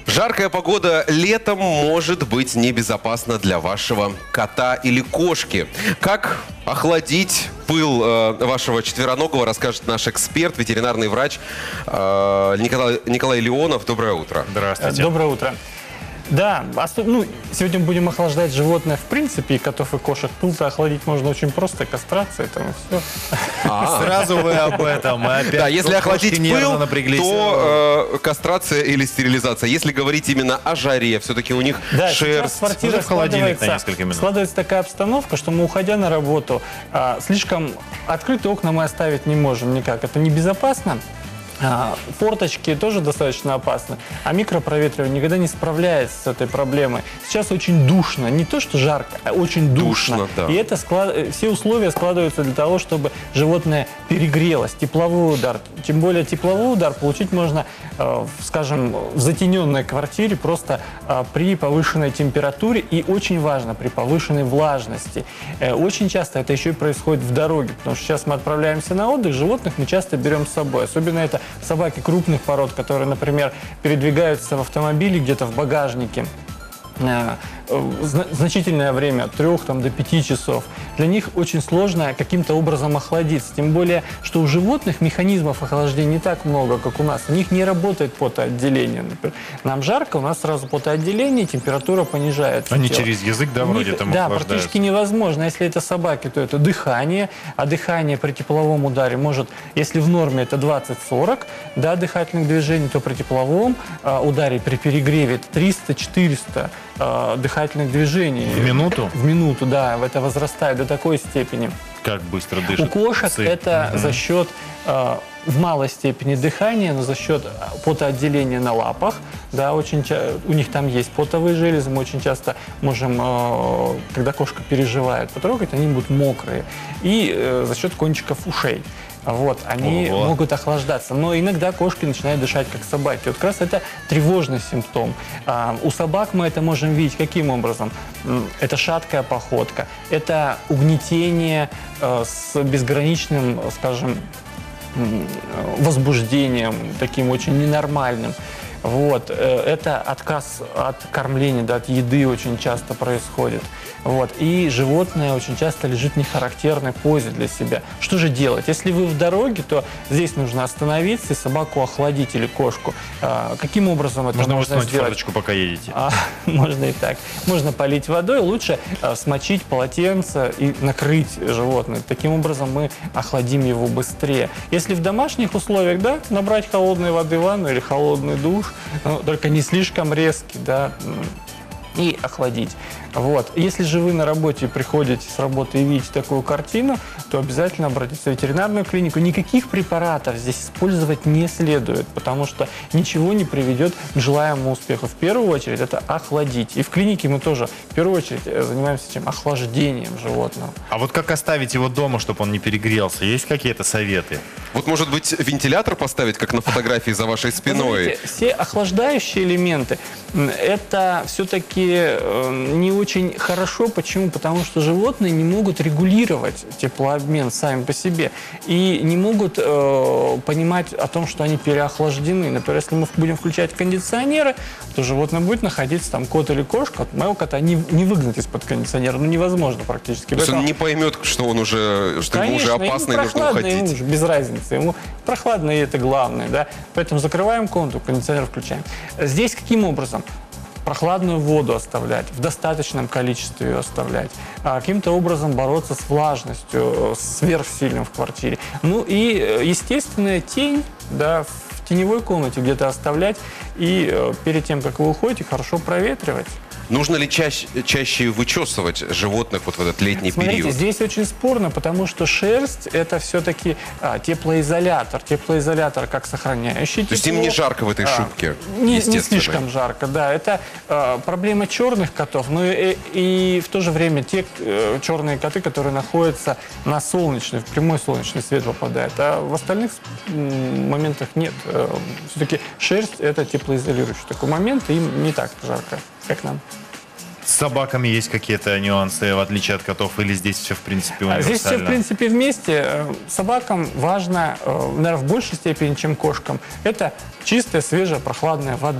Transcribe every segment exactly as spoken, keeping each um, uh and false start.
Жаркая погода летом может быть небезопасна для вашего кота или кошки. Как охладить пыл э, вашего четвероногого, расскажет наш эксперт, ветеринарный врач э, Николай, Николай Леонов. Доброе утро. Здравствуйте. Доброе утро. Да, ну, сегодня будем охлаждать животное в принципе, и котов, и кошек. Пыл-то охладить можно очень просто, кастрация там и все. А, сразу вы об этом. Да, если охладить пыл, то э, кастрация или стерилизация. Если говорить именно о жаре, все-таки у них да, шерсть. В квартире складывается, складывается такая обстановка, что мы, уходя на работу, а, слишком открытые окна мы оставить не можем никак. Это небезопасно. А, форточки тоже достаточно опасны, а микропроветривание никогда не справляется с этой проблемой. Сейчас очень душно, не то что жарко, а очень душно. душно да. И это склад... все условия складываются для того, чтобы животное перегрелось. Тепловой удар, тем более тепловой удар получить можно, э, скажем, в затененной квартире просто э, при повышенной температуре и очень важно при повышенной влажности. Э, очень часто это еще и происходит в дороге, потому что сейчас мы отправляемся на отдых, животных мы часто берем с собой, особенно это собаки крупных пород, которые, например, передвигаются в автомобиле где-то в багажнике значительное время, от трёх там, до пяти часов, для них очень сложно каким-то образом охладиться. Тем более, что у животных механизмов охлаждения не так много, как у нас. У них не работает потоотделение. Например, нам жарко, у нас сразу потоотделение, температура понижается. Они тело. Через язык, да, вроде там Да, практически невозможно. Если это собаки, то это дыхание, а дыхание при тепловом ударе может, если в норме это двадцать-сорок, да, дыхательных движений, то при тепловом э, ударе, при перегреве это триста-четыреста э, дыхательных движений. В минуту? В минуту, да. Это возрастает до такой степени. Как быстро дышит? У кошек Цы. это угу. за счет, э, в малой степени дыхания, но за счет потоотделения на лапах. Да, очень у них там есть потовые железы. Мы очень часто можем, э, когда кошка переживает, потрогать, они будут мокрые. И э, за счет кончиков ушей. Вот, они Ого. могут охлаждаться. Но иногда кошки начинают дышать, как собаки. Вот как раз это тревожный симптом. А, у собак мы это можем видеть каким образом? Это шаткая походка, это угнетение э, с безграничным, скажем, возбуждением, таким очень ненормальным. Вот, это отказ от кормления, да, от еды очень часто происходит. Вот, и животное очень часто лежит в нехарактерной позе для себя. Что же делать? Если вы в дороге, то здесь нужно остановиться и собаку охладить или кошку. А, каким образом это можно, можно сделать? Форточку, пока едете. А, можно и так. Можно полить водой, лучше а, смочить полотенце и накрыть животное. Таким образом мы охладим его быстрее. Если в домашних условиях, да, набрать холодной воды в ванну или холодный душ, но только не слишком резкий, да, и охладить. Вот. Если же вы на работе приходите с работы и видите такую картину, то обязательно обратитесь в ветеринарную клинику. Никаких препаратов здесь использовать не следует, потому что ничего не приведет к желаемому успеху. В первую очередь это охладить. И в клинике мы тоже в первую очередь занимаемся чем? Охлаждением животного. А вот как оставить его дома, чтобы он не перегрелся? Есть какие-то советы? Вот, может быть, вентилятор поставить, как на фотографии за вашей спиной? Знаете, все охлаждающие элементы, это все-таки не очень хорошо. Почему? Потому что животные не могут регулировать теплообмен сами по себе и не могут э, понимать о том, что они переохлаждены. Например, если мы будем включать кондиционеры, то животное будет находиться, там, кот или кошка. От моего кота не, не выгнать из-под кондиционера, ну невозможно практически. То есть Поэтому... он не поймет, что он уже, что ему уже опасно и нужно уходить. Ему уже без разницы. Ему прохладно, и это главное. Да? Поэтому закрываем комнату, кондиционер включаем. Здесь каким образом? Прохладную воду оставлять, в достаточном количестве ее оставлять, а каким-то образом бороться с влажностью, сверхсильным в квартире. Ну и естественная тень, да, в теневой комнате где-то оставлять и перед тем, как вы уходите, хорошо проветривать. Нужно ли чаще, чаще вычесывать животных вот в этот летний Смотрите, период? Здесь очень спорно, потому что шерсть – это все-таки а, теплоизолятор. Теплоизолятор как сохраняющий тепло. То есть им не жарко в этой шубке? А, не, не слишком жарко, да. Это а, проблема черных котов, но и, и в то же время те э, черные коты, которые находятся на солнечной, в прямой солнечный свет попадают. А в остальных моментах нет. Все-таки шерсть – это теплоизолирующий такой момент, и им не так жарко, как нам. С собаками есть какие-то нюансы, в отличие от котов, или здесь все, в принципе, универсально? Здесь все, в принципе, вместе. Собакам важно, наверное, в большей степени, чем кошкам, это чистая, свежая, прохладная вода. То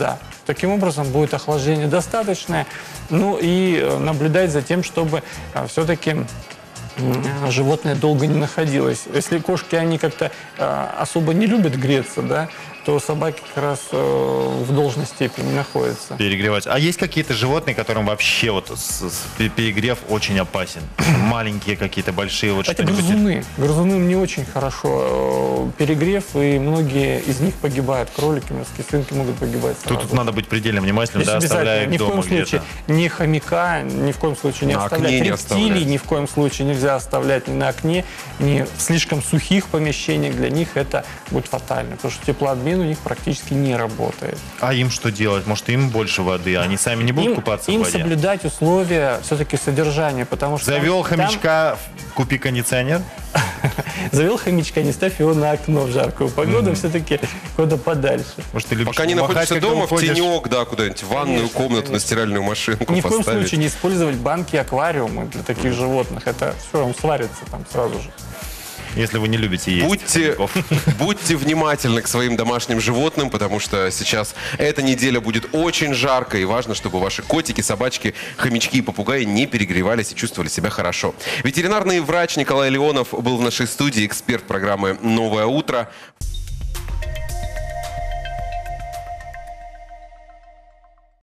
Таким образом, будет охлаждение достаточное. Ну и наблюдать за тем, чтобы все-таки животное долго не находилось. Если кошки, они как-то особо не любят греться, да, то собаки как раз э, в должной степени находятся. Перегревать. А есть какие-то животные, которым вообще вот с, с, перегрев очень опасен? Маленькие какие-то, большие? Вот это грызуны. Грызуны не очень хорошо э, перегрев, и многие из них погибают. Кролики, морские свинки могут погибать сразу. Тут, тут надо быть предельно внимательным, да, оставляя их ни дома в коем случае ни хомяка, ни в коем случае не на оставлять. Не Рептилий ни в коем случае нельзя оставлять ни на окне, ни в слишком сухих помещениях. Для них это будет фатально, потому что теплообмен у них практически не работает. А им что делать? Может, им больше воды? Они сами не будут им, купаться им в воде? Им соблюдать условия все-таки содержания, потому что... Завел там, хомячка, там... купи кондиционер? Завел хомячка, не ставь его на окно в жаркую погоду, mm-hmm. все-таки куда подальше. Может, ты любишь Пока не находишься дома, в тенек, да, куда-нибудь, в ванную конечно, комнату, конечно. на стиральную машинку Ни в коем поставить. случае не использовать банки, аквариумы для таких mm-hmm. животных. Это все, он сварится там сразу же. Если вы не любите есть. Будьте, будьте внимательны к своим домашним животным, потому что сейчас эта неделя будет очень жарко, и важно, чтобы ваши котики, собачки, хомячки и попугаи не перегревались и чувствовали себя хорошо. Ветеринарный врач Николай Леонов был в нашей студии, эксперт программы «Новое утро».